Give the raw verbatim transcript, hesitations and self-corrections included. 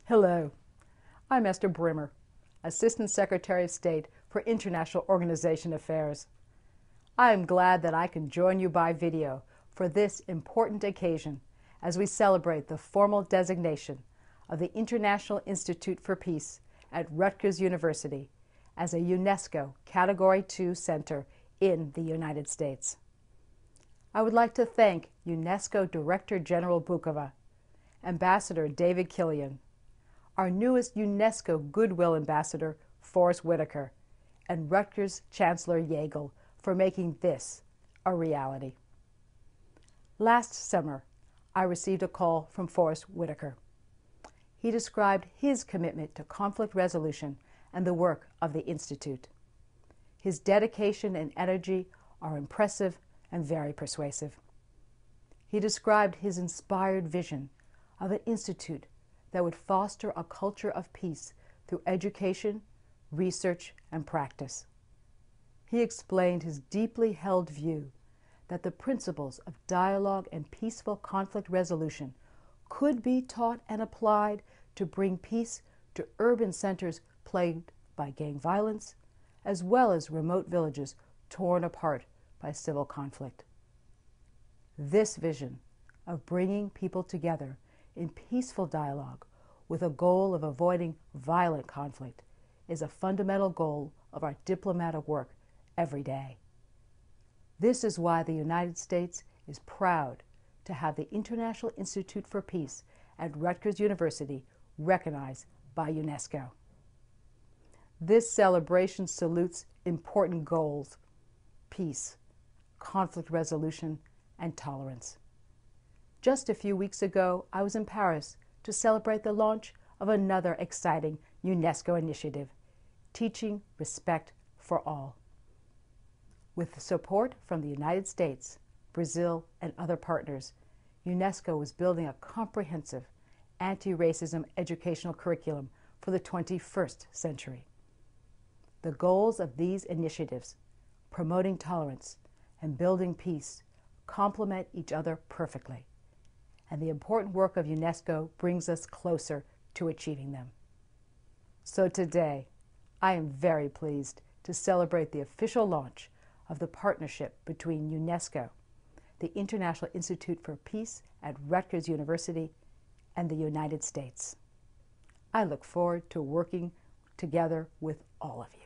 Hello, I'm Esther Brimmer, Assistant Secretary of State for International Organization Affairs. I am glad that I can join you by video for this important occasion as we celebrate the formal designation of the International Institute for Peace at Rutgers University as a UNESCO Category two Center in the United States. I would like to thank UNESCO Director General Bukova, Ambassador David Killian, our newest UNESCO Goodwill Ambassador, Forrest Whitaker, and Rutgers Chancellor Yeagle for making this a reality. Last summer, I received a call from Forrest Whitaker. He described his commitment to conflict resolution and the work of the Institute. His dedication and energy are impressive and very persuasive. He described his inspired vision of an institute that would foster a culture of peace through education, research, and practice. He explained his deeply held view that the principles of dialogue and peaceful conflict resolution could be taught and applied to bring peace to urban centers plagued by gang violence, as well as remote villages torn apart by civil conflict. This vision of bringing people together in peaceful dialogue with a goal of avoiding violent conflict is a fundamental goal of our diplomatic work every day. This is why the United States is proud to have the International Institute for Peace at Rutgers University recognized by UNESCO. This celebration salutes important goals: peace, conflict resolution, and tolerance. Just a few weeks ago, I was in Paris to celebrate the launch of another exciting UNESCO initiative, Teaching Respect for All. With support from the United States, Brazil, and other partners, UNESCO is building a comprehensive anti-racism educational curriculum for the twenty-first century. The goals of these initiatives, promoting tolerance and building peace, complement each other perfectly, and the important work of UNESCO brings us closer to achieving them. So today, I am very pleased to celebrate the official launch of the partnership between UNESCO, the International Institute for Peace at Rutgers University, and the United States. I look forward to working together with all of you.